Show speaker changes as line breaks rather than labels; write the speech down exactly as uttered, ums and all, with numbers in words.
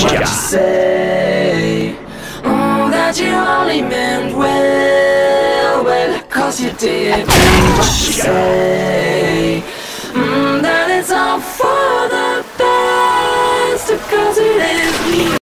you say? Oh, that you only meant well, well, cause you did mean what you say.